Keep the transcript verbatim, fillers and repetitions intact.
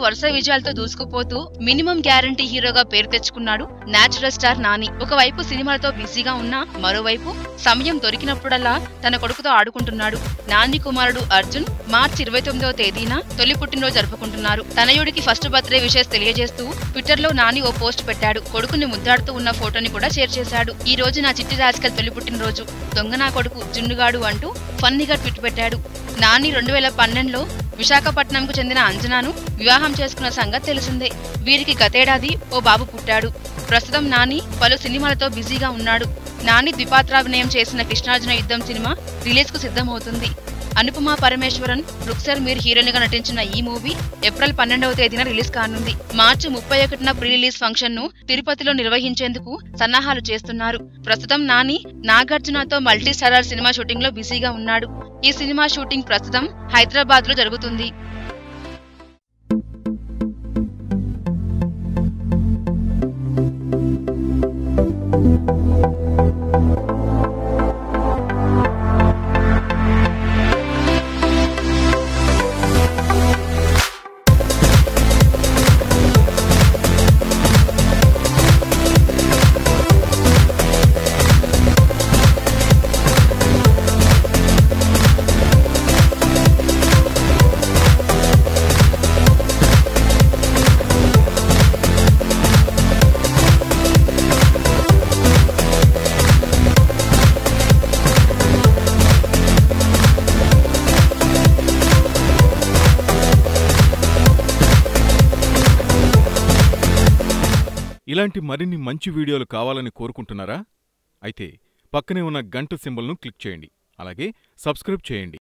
వరుస విజయాలతో దూసుకుపోతూ minimum guarantee హీరోగా పేరు తెచ్చుకున్నాడు నేచురల్ స్టార్ నాని. ఒకవైపు సినిమాలతో బిజీగా ఉన్నా మరోవైపు సమయం దొరికినప్పుడల్లా తన కొడుకుతో ఆడుకుంటున్నాడు. నాని కుమారుడు అర్జున్ మార్చి ఇరవై తొమ్మిదవ తేదీన తొలి పుట్టినరోజు జరుపుకుంటున్నారు. తనయుడికి ఫస్ట్ బర్త్డే విషెస్ తెలియజేస్తూ ట్విట్టర్ లో నాని ఓ పోస్ట్ పెట్టాడు. కొడుకుని ముద్దాడుతూ ఉన్న ఫోటోని కూడా షేర్ చేశాడు. ఈ రోజు నా చిట్టి రాజకల్ తొలి పుట్టినరోజు, దొంగ నా కొడుకు జున్నుగాడు అంటూ ఫన్నీగా ట్వీట్ పెట్టాడు. నాని రెండు వేల పన్నెండులో విశాఖపట్నంకు చెందిన అంజనాను వివాహం చేసుకున్న సంగతి తెలిసిందే. వీరికి గతేడాది ఓ బాబు పుట్టాడు. ప్రస్తుతం నాని పలు సినిమాలతో బిజీగా ఉన్నాడు. నాని ద్విపాత్రాభినయం చేసిన కృష్ణార్జున యుద్ధం సినిమా రిలీజ్ కు సిద్ధమవుతుంది. అనుపమ పరమేశ్వరన్, రుక్సర్ మీర్ హీరోయిన్గా నటించిన ఈ మూవీ ఏప్రిల్ పన్నెండవ తేదీన రిలీజ్ కానుంది. మార్చి ముప్పై ఒకటిన ప్రీ రిలీజ్ ఫంక్షన్ ను తిరుపతిలో నిర్వహించేందుకు సన్నాహాలు చేస్తున్నారు. ప్రస్తుతం నాని నాగార్జునతో మల్టీ స్టారర్ సినిమా షూటింగ్ లో బిజీగా ఉన్నాడు. ఈ సినిమా షూటింగ్ ప్రస్తుతం హైదరాబాద్ లో జరుగుతుంది. ఇలాంటి మరిన్ని మంచి వీడియోలు కావాలని కోరుకుంటున్నారా? అయితే పక్కనే ఉన్న గంట సింబల్ను క్లిక్ చేయండి. అలాగే సబ్స్క్రైబ్ చేయండి.